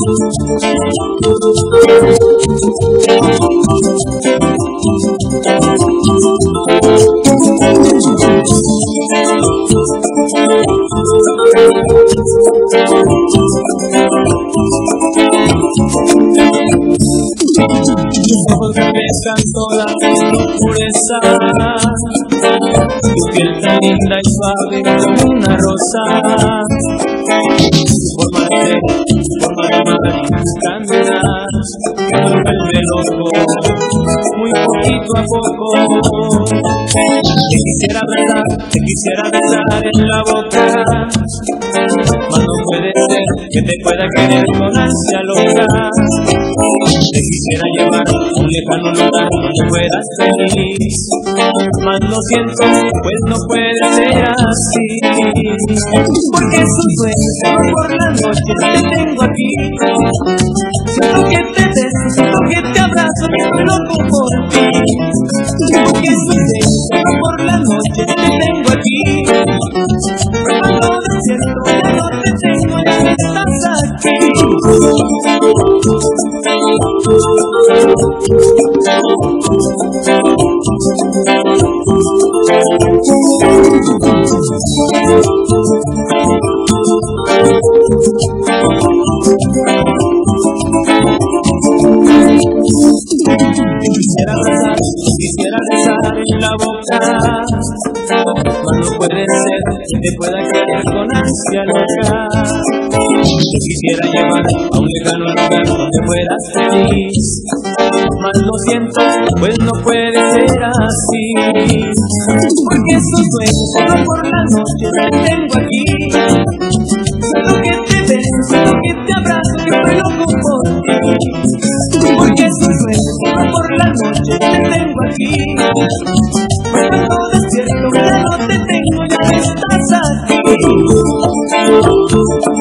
ojos me besan toda tu pureza, tu piel tan linda y suave como una rosa, tu forma de amar y caminar me vuelve loco, muy poquito a poco. Te quisiera besar en la boca, mas no puede ser que te pueda querer con ansia loca. Te quisiera llevar a un lejano lugar donde fueras feliz, mas lo siento, pues no puede ser así. Porque es un sueño, por la noche te tengo aquí. Siento que te beso, siento que te abrazo, que estoy loco por ti. Porque es un sueño, por la noche te tengo aquí. Cuando despierto ya no te tengo, ya no estás aquí. Quisiera besar en la boca, mas no puede ser que te pueda querer con ansia loca. Te quisiera llevar a un lejano lugar donde fueras feliz, mas lo siento, pues no puede ser así. Porque es un sueño, solo por la noche te tengo aquí. Siento que te beso, siento que te abrazo, que estoy loco por ti. Porque es un sueño, solo por la noche te tengo aquí. Cuando despierto ya no te tengo, ya no estás aquí.